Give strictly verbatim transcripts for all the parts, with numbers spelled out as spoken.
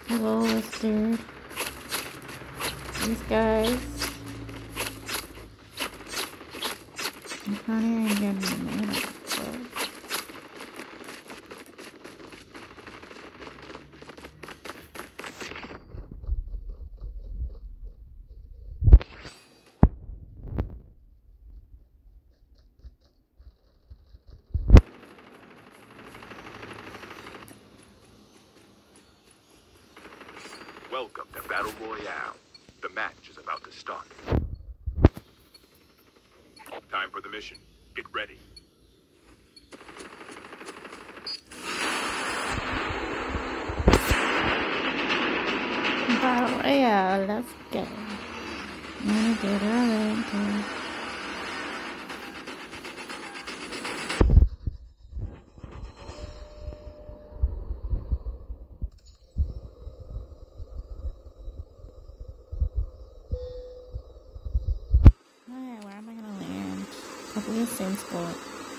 Hello, Lister. These guys. I'm not even getting a minute. Welcome to Battle Royale. The match is about to start. Time for the mission. Get ready. Battle Royale, let's go. I'm gonna get her into Alright, where am I gonna land? Probably the same spot.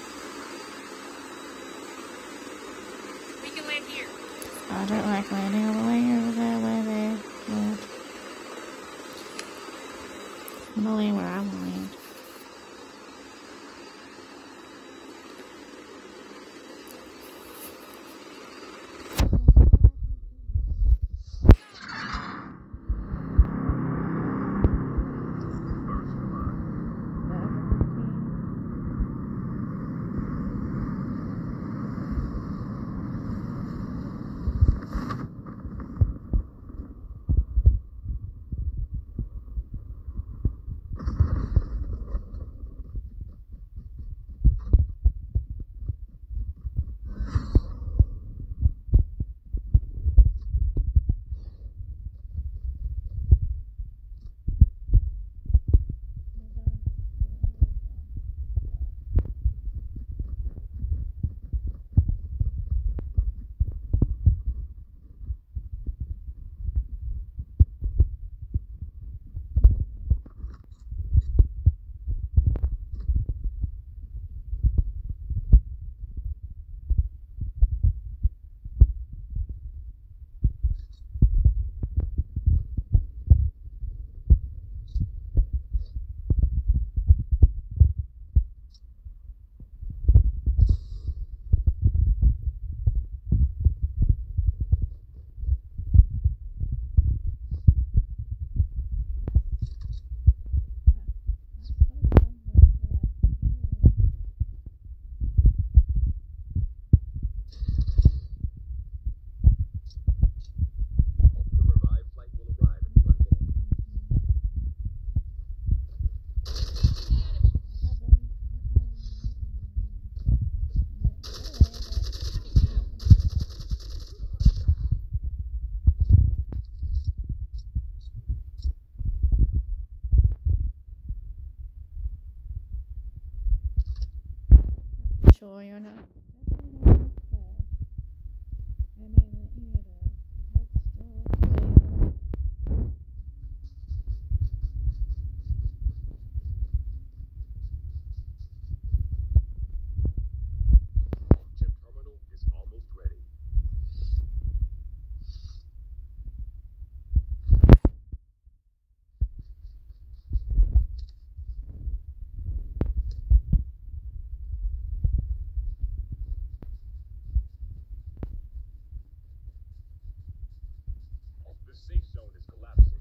We can land here. I don't like landing all the way over there where they land. I'm gonna land where I wanna land. The revived flight will arrive in one minute. Sure, you're not. Chip terminal is almost ready. The safe zone is collapsing.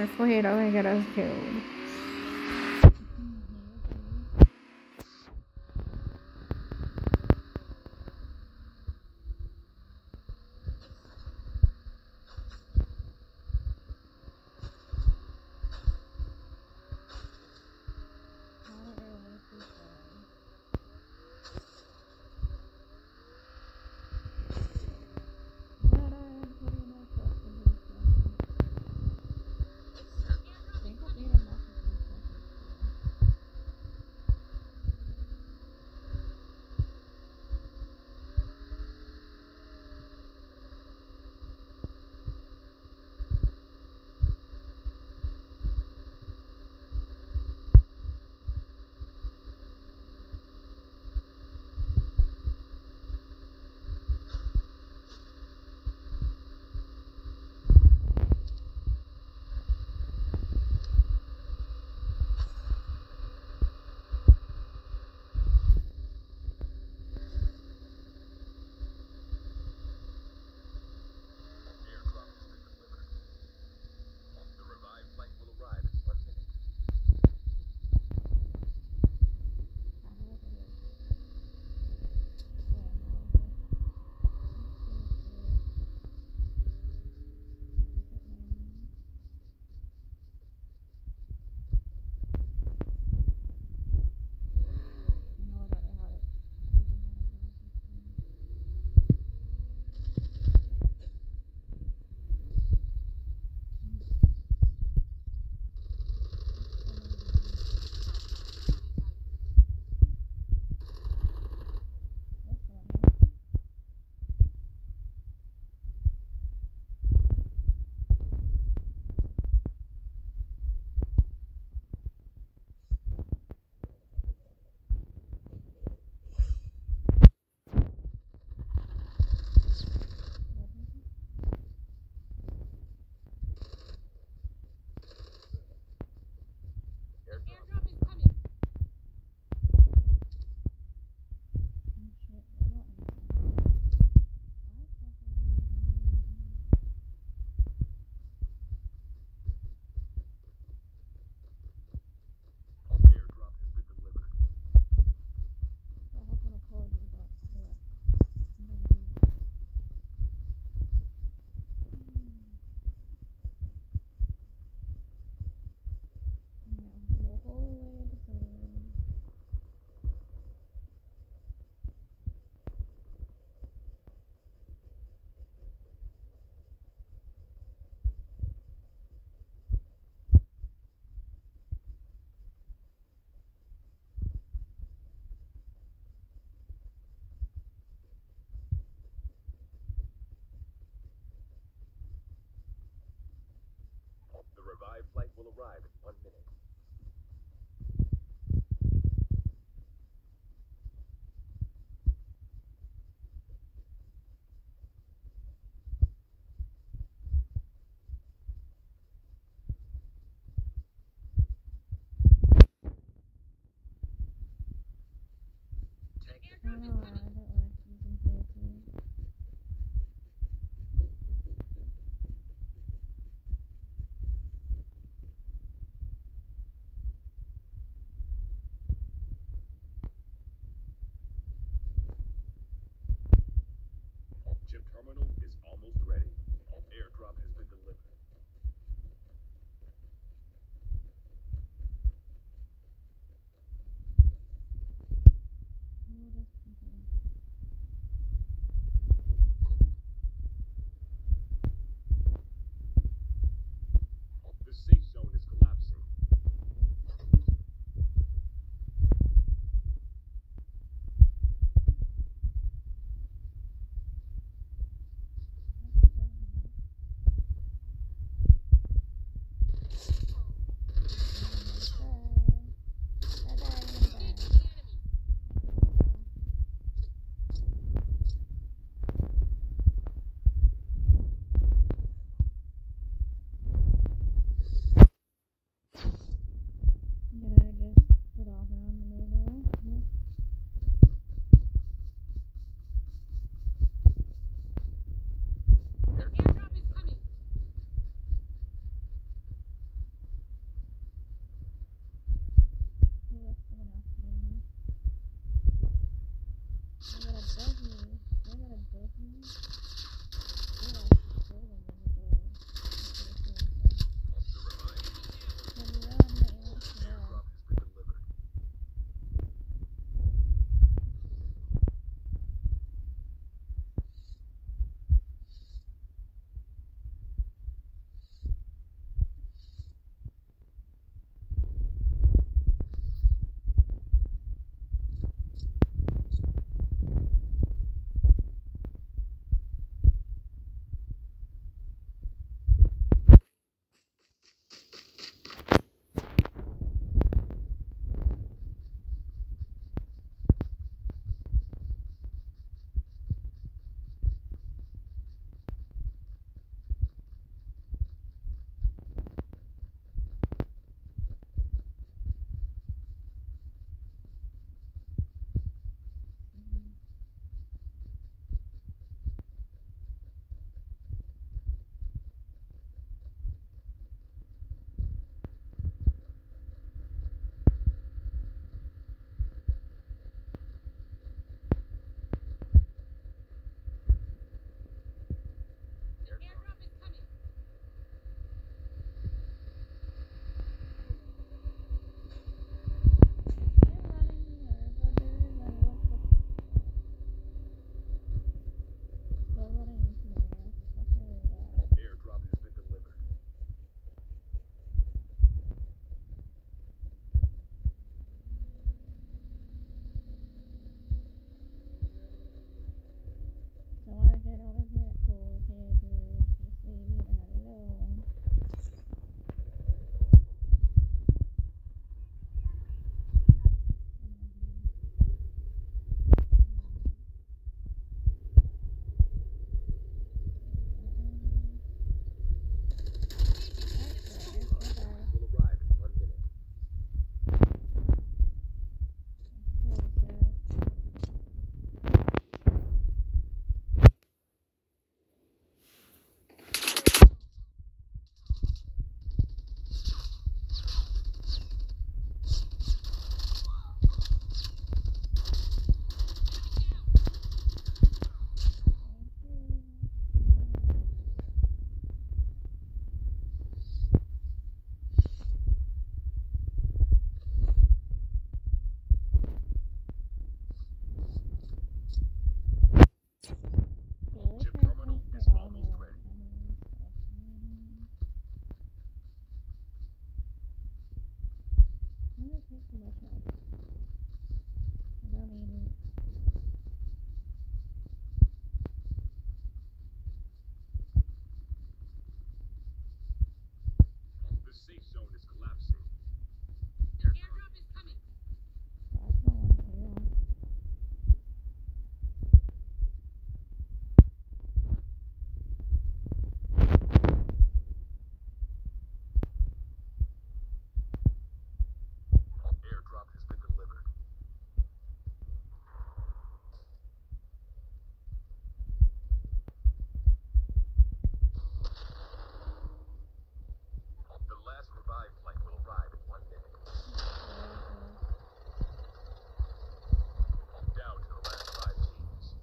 Hopefully he doesn't get us killed. Airdrop has been delivered. The revived flight will arrive in one minute. Airdrop is coming. Airdrop has been delivered. The revived flight will arrive in one minute. Tank Airdrop is coming. Chip terminal is almost ready. Airdrop has been delivered. safe zone is collapsing. Airdrop is coming. That's not one for you. Airdrop has been delivered. The last revived flight will arrive in one minute. Down to the last five teams.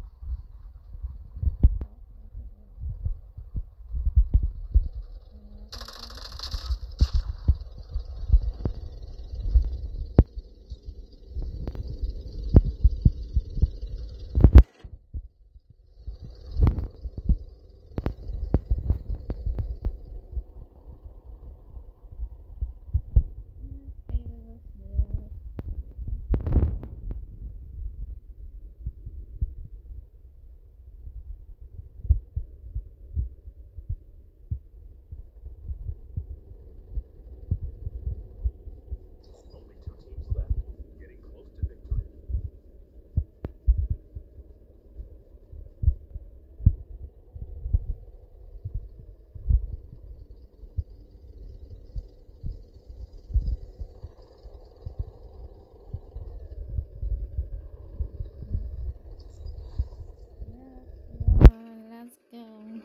Only two teams left, getting close to victory. Let's go.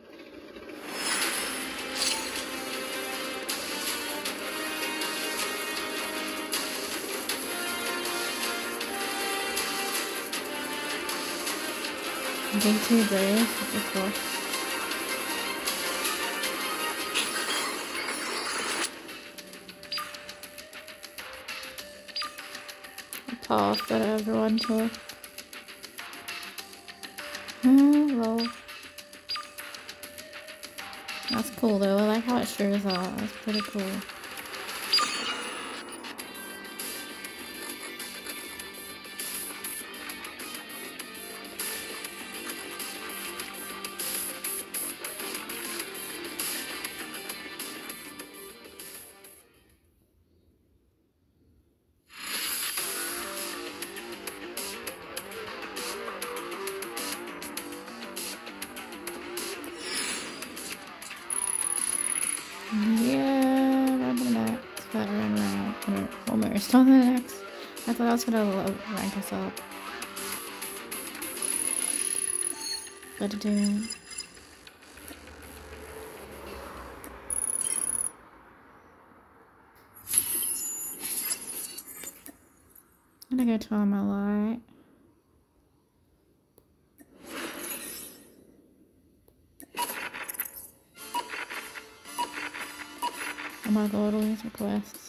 Day two days before. Pause for everyone to. Hello. That's cool though. I like how it shows out. That's pretty cool. Yeah, I'm the next veteran rank. Oh, Mary's still the next. I thought I was gonna lo- rank us up. But it didn't. I'm gonna go tell my light. I'm gonna go to these requests.